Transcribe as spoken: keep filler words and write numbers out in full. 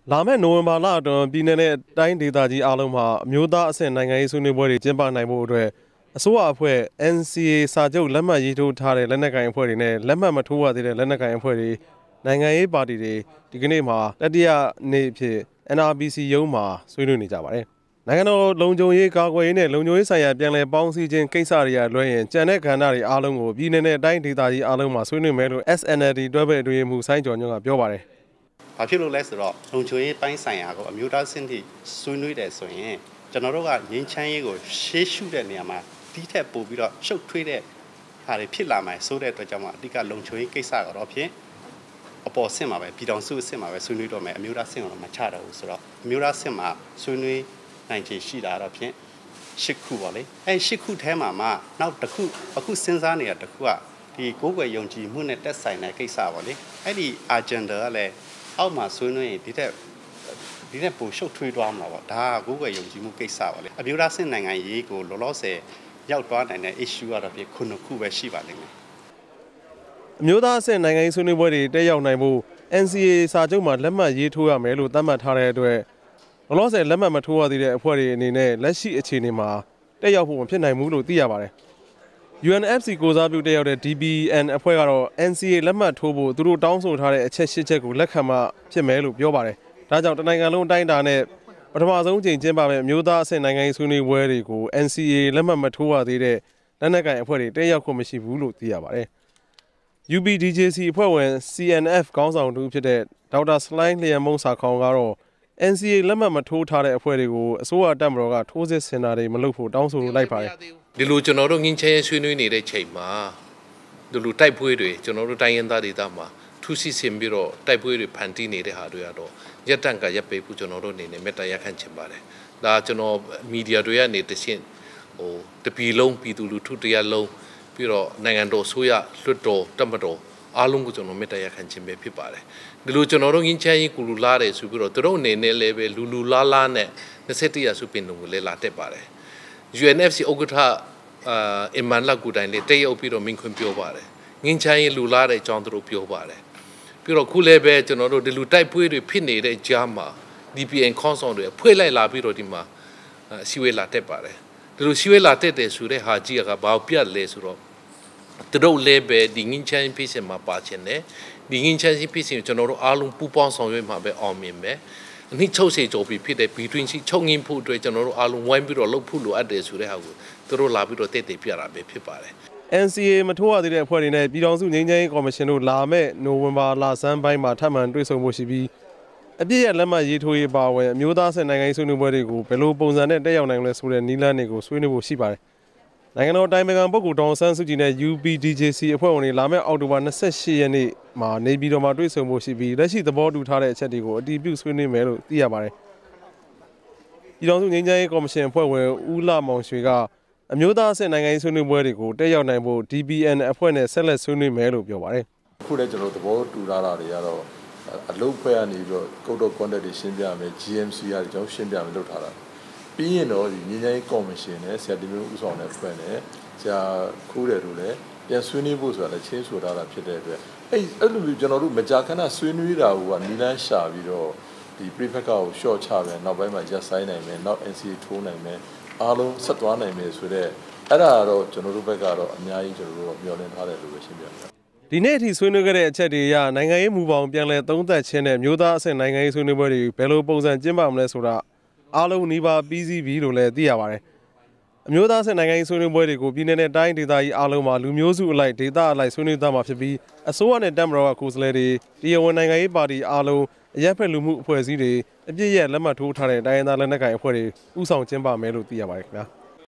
လာမယ့်နိုဝင်ဘာလအတွင်းပြည်내နဲ့တိုင်းဒေသကြီးအားလုံးမှာအမျိုးသားအဆင့်နိုင်ငံရေးဆွေးနွေးပွဲတွေကျင်းပနိုင်ဖို့အတွက်အစိုးရအဖွဲ့ N C A စာချုပ်လက်မှတ်ရေးထိုးထားတဲ့လက်နက်ကိုင်အဖွဲ့တွေနဲ့လက်မှတ်မထိုးရသေးတဲ့လက်နက်ကိုင်အဖွဲ့တွေနိုင်ငံရေးပါတီတွေဒီကနေ့မှာတတိယနေ့အဖြစ် N R P C ရုံးမှာဆွေးနွေးနေကြပါတယ်။နိုင်ငံတော်လုံခြုံရေးကာကွယ်ရေးနဲ့လုံခြုံရေးဆိုင်ရာပြန်လည်ပေါင်းစည်းခြင်းကိစ္စတွေကလွှဲရင်ကြံတဲ့ကဏ္ဍတွေအားလုံးကိုပြည်내နဲ့တိုင်းဒေသကြီးအားလုံးမှာဆွေးနွေးမယ်လို့ S N L D တွဲဘက်အတွင်းရေးမှူးစိုင်းကျော်ညွန့်ကပြောပါတယ်။ဘာဖြစ်လို့လဲဆိုတော့လုံခြုံရေးပိုင်းဆိုင်ရာကိုအမျိုးသားစနစ်ဆွေးနွေးတယ်ဆိုရင်ကျွန်တော်တို့ကငင်းချမ်းရေးကိုရှေးရှုတဲ့နေရာမှာဒီထက်ပိုပြီးတော့ရှုပ်ထွေးတဲ့ဟာတွေဖြစ်လာမယ်ဆိုတဲ့အတွက်ကြောင့်အဓိကလုံခြုံရေးကိစ္စကတော့ဖြင့်အပေါ်ဆင့်မှာပဲပြည်တော်စုအဆင့်မှာပဲဆွေးနွေးတော့မယ်အမျိုးသားဆင့်ကတော့မချတော့ဘူးဆိုတော့အမျိုးသားဆင့်မှာဆွေးနွေးနိုင်ချေရှိတာတော့ဖြင့်ရှစ်ခုပေါ့လေအဲရှစ်ခုထဲမှာမှနောက်တစ်ခုအခုစဉ်းစားနေတာတစ်ခုကဒီကိုယ်ွယ်ယုံကြည်မှုနဲ့တက်ဆိုင်တဲ့ကိစ္စပေါ့လေအဲ့ဒီ agenda ကလည်းအောက်မှာဆွေးနွေးရင်ဒီတဲ့ဒီတဲ့ပိုရှုပ်ထွေးသွားမှာပေါ့ဒါကကိုယ်ွယ်ယုံကြည်မှုကိစ္စပါလေအမျိုးသားစစ်နိုင်ငံရေးကိုလောလောဆယ်ရောက်သွားနိုင်တဲ့ issue ကတော့ဒီခုနှစ်ခုပဲရှိပါလိမ့်မယ်အမျိုးသားအဆင့်နိုင်ငံရေးဆွေးနွေးပွဲတွေတက်ရောက်နိုင်ဖို့ N C A စာချုပ်မှာလက်မှတ်ရေးထိုးရမယ်လို့သတ်မှတ်ထားတဲ့အတွက်လောလောဆယ်လက်မှတ်မထိုးရသေးတဲ့အဖွဲ့တွေအနေနဲ့လက်ရှိအခြေအနေမှာတက်ရောက်ဖို့မဖြစ်နိုင်ဘူးလို့သိရပါတယ်U N F C ကိုစားပြုတက်ရောက်တဲ့ D B N အဖွဲ့ကတော့ N C A လက်မှတ်ထိုးဖို့သူတို့တောင်းဆိုထားတဲ့အချက်၈ချက်ကိုလက်ခံမှဖြစ်မယ်လို့ပြောပါတယ်။ဒါကြောင့်တနိုင်ငံလုံးအတိုင်းအတာနဲ့ပထမဆုံးချိန်ကျင်းပမယ့်အမျိုးသားအဆင့်နိုင်ငံရေးဆွေးနွေးပွဲတွေကို N C A လက်မှတ်မထိုးရသေးတဲ့လက်နက်ကိုင်အဖွဲ့တွေတက်ရောက်ခွင့်မရှိဘူးလို့သိရပါတယ်။ U P D J C အဖွဲ့ဝင် C N F ခေါင်းဆောင်တူဖြစ်တဲ့ဒေါက်တာစလိုင်းလျံမုံစာခေါင်ကတော့ N C A လက်မှတ်မထိုးထားတဲ့အဖွဲ့တွေကိုအစိုးရတပ်မတော်ကထိုးစစ်ဆင်တာတွေမလုပ်ဖို့တောင်းဆိုလိုက်ပါတယ်။ဒီလိုကျွန်တော်တို့ငင်းချဲဆွေးနွေးနေတဲ့ချိန်မှာဒီလိုတိုက်ပွဲတွေကျွန်တော်တို့တိုင်းရင်းသားဒေသမှာထူးဆီဆင်ပြီးတော့တိုက်ပွဲတွေဖန်တီးနေတဲ့ဟာတွေကတော့ရက်တန့်ကရပ်ပေးဖို့ကျွန်တော်တို့အနေနဲ့မေတ္တာရပ်ခံချင်ပါတယ်။ဒါကျွန်တော်မီဒီယာတွေကနေတရှင်းဟိုတပီလုံးပြည်သူလူထုတရားလုံးပြီးတော့နိုင်ငံတော်ဆိုရလွတ်တော်တပ်မတော်အားလုံးကိုကျွန်တော်မေတ္တာရပ်ခံခြင်းပဲဖြစ်ပါတယ်။ဒီလိုကျွန်တော်တို့ငင်းချဲရေးကူလူလာတယ်ဆိုပြီးတော့သူတို့အနေနဲ့လည်းပဲလူလူလားလားနဲ့နှစ်ဆက်တရစုပင်လုံးကိုလည်းလာတက်ပါတယ်။ U N F C ဥက္ကဋ္ဌအာအမန်လာကူတိုင်းလေးတရုတ်ပြီးတော့မင်းခွင့်ပြောပါတယ်ငင်းချမ်းရေးလူလာတဲ့အကြောင်းတို့ပြောပါတယ်ပြီးတော့ခုလည်းပဲကျွန်တော်တို့ဒီလူတိုက်ပွဲတွေဖြစ်နေတဲ့ကြားမှာ D P N ခေါင်းဆောင်တွေဖွဲ့လိုက်လာပြီးတော့ဒီမှာစီဝေးလာတက်ပါတယ်ဒီလိုစီဝေးလာတက်တယ်ဆိုတဲ့ဟာကြီးကဘာပြတ်လဲဆိုတော့တို့လည်းပဲဒီငင်းချမ်းဖြစ်စမှာပါချင်တယ်ဒီငင်းချမ်းဖြစ်စကျွန်တော်တို့အားလုံးပူးပေါင်းဆောင်ရွက်မှာပဲအောင်မြင်မယ်အနည်းချုပ်စေကြော်ပြီးဖြစ်တဲ့ between ချုပ်ငင်းဖို့အတွက်ကျွန်တော်တို့အားလုံးဝိုင်းပြီးတော့လှုပ်ဖို့လိုအပ်တယ်ဆိုတဲ့ဟာကိုသူတို့လာပြီးတော့တည်တည်ပြတာပဲဖြစ်ပါတယ် N C A မထိုးရသေးတဲ့အဖွဲ့တွေနဲ့ပြည်ထောင်စုငြိမ်းချမ်းရေးကော်မရှင်တို့လာမယ့်နိုဝင်ဘာလဆန်းပိုင်းမှာထပ်မံတွေ့ဆုံဖို့ရှိပြီးအပြည့်ရလက်မှတ်ရေးထိုးရေးပါဝင်အမျိုးသားဆက်နိုင်ငံရေးဆွေးနွေးပွဲတွေကိုဘယ်လိုပုံစံနဲ့တက်ရောက်နိုင်လဲဆိုတဲ့နည်းလမ်းတွေကိုဆွေးနွေးဖို့ရှိပါတယ်နိုင်ငံတော်တိုင်ပင်ခံပုဂ္ဂိုလ်ဒေါအောင်ဆန်းစုကြည်နဲ့ U P D J C အဖွဲ့ဝင်တွေလာမယ့်အောက်တိုဘာ၂၈ရက်နေ့မှာနေပြည်တော်မှာတွေ့ဆုံဖို့ရှိပြီးလက်ရှိသဘောတူထားတဲ့အချက်တွေကိုအတည်ပြုဆွေးနွေးမယ်လို့သိရပါတယ်ပြည်ထောင်စုငြိမ်းချမ်းရေးကော်မရှင်အဖွဲ့ဝင်ဦးလှမောင်ရွှေကအမျိုးသားအဆင့်နိုင်ငံရေးဆွေးနွေးပွဲတွေကိုတက်ရောက်နိုင်ဖို့ D B N အဖွဲ့နဲ့ဆက်လက်ဆွေးနွေးမယ်လို့ပြောပါတယ်အခုလည်းကျွန်တော်သဘောတူထားတာတွေကတော့အလုပ်ဖွဲ့ကနေပြီးတော့ Code of Conduct တွေရှင်းပြမယ် G M C ကကျွန်တော်ရှင်းပြမယ်လုပ်ထားတာပြီးရင်တော့ဒီငြိမ်းချမ်းရေးကော်မရှင်နဲ့ဆရာဒီမျိုးဦးဆောင်တဲ့အဖွဲ့နဲ့ဆရာခိုးတယ်လို့လည်းပြန်ဆွေးနွေးဖို့ဆိုတာလည်းချင်းဆိုထားတာဖြစ်တဲ့အတွက်အဲ့အဲ့လိုမျိုးကျွန်တော်တို့မကြာခဏဆွေးနွေးတာကနီလန်းရှာပြီးတော့ဒီ prefect ကို short ချပဲနောက်ပိုင်းမှာရပ်ဆိုင်နိုင်မယ်နောက် N C A ထိုးနိုင်မယ်အားလုံးဆက်သွားနိုင်မယ်ဆိုတော့အဲ့ဒါကတော့ကျွန်တော်တို့ဘက်ကတော့အများကြီးကျွန်တော်တို့မျှော်လင့်ထားတယ်လို့ပဲရှင်းပြပါတယ်ဒီနေ့အထိဆွေးနွေးခဲ့တဲ့အချက်တွေအရနိုင်ငံရေးမူပေါင်းပြန်လည်သုံးသပ်ခြင်းနဲ့မျိုးသားအဆင့်နိုင်ငံရေးဆွေးနွေးပွဲတွေဘယ်လိုပုံစံကျင်းပမလဲဆိုတာအားလုံးနှီးပါပြီးစီးပြီလို့လည်းသိရပါတယ်အမျိုးသားအဆင့်နိုင်ငံရေးဆွေးနွေးပွဲတွေကိုပြည်내နဲ့တိုင်းဒေသကြီးအားလုံးမှာလူမျိုးစုအလိုက်ဒေသအလိုက်ဆွေးနွေးသွားမှာဖြစ်ပြီးအစိုးရနဲ့တပ်မတော်ကကိုယ်စားလှယ်တွေတရားဝင်နိုင်ငံရေးပါတီအားလုံးအရက်ဖက်လူမှုအဖွဲ့အစည်းတွေအပြည့်ရဲ့လက်မှတ်ထိုးထားတဲ့တိုင်းရင်းသားလက်နက်ကိုင်အဖွဲ့တွေဥဆောင်ကျင်းပမယ်လို့သိရပါတယ်ခင်ဗျာ